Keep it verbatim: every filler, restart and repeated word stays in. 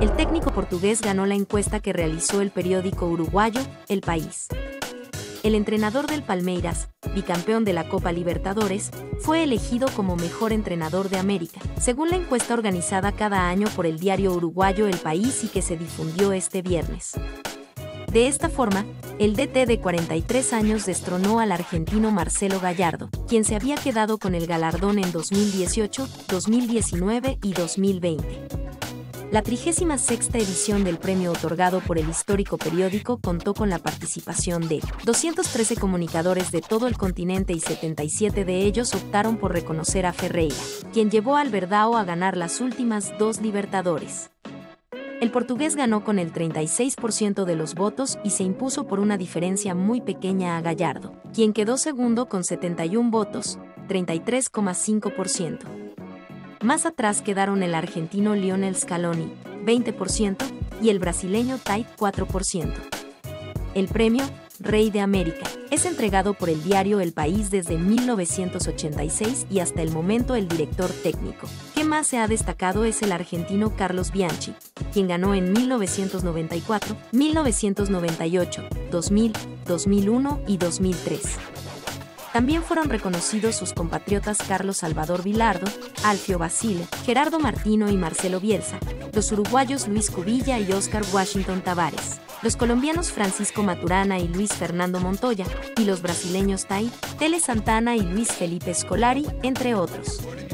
El técnico portugués ganó la encuesta que realizó el periódico uruguayo El País. El entrenador del Palmeiras, bicampeón de la Copa Libertadores, fue elegido como mejor entrenador de América, según la encuesta organizada cada año por el diario uruguayo El País y que se difundió este viernes. De esta forma, el D T de cuarenta y tres años destronó al argentino Marcelo Gallardo, quien se había quedado con el galardón en dos mil dieciocho, dos mil diecinueve y dos mil veinte. La trigésima sexta edición del premio otorgado por el histórico periódico contó con la participación de doscientos trece comunicadores de todo el continente y setenta y siete de ellos optaron por reconocer a Ferreira, quien llevó al Verdão a ganar las últimas dos Libertadores. El portugués ganó con el treinta y seis por ciento de los votos y se impuso por una diferencia muy pequeña a Gallardo, quien quedó segundo con setenta y un votos, treinta y tres coma cinco por ciento. Más atrás quedaron el argentino Lionel Scaloni, veinte por ciento, y el brasileño Tite, cuatro por ciento. El premio, Rey de América, es entregado por el diario El País desde mil novecientos ochenta y seis y hasta el momento el director técnico que más se ha destacado es el argentino Carlos Bianchi, quien ganó en mil novecientos noventa y cuatro, mil novecientos noventa y ocho, dos mil, dos mil uno y dos mil tres. También fueron reconocidos sus compatriotas Carlos Salvador Vilardo, Alfio Basile, Gerardo Martino y Marcelo Bielsa, los uruguayos Luis Cubilla y Oscar Washington Tavares, los colombianos Francisco Maturana y Luis Fernando Montoya, y los brasileños Tai, Tele Santana y Luis Felipe Scolari, entre otros.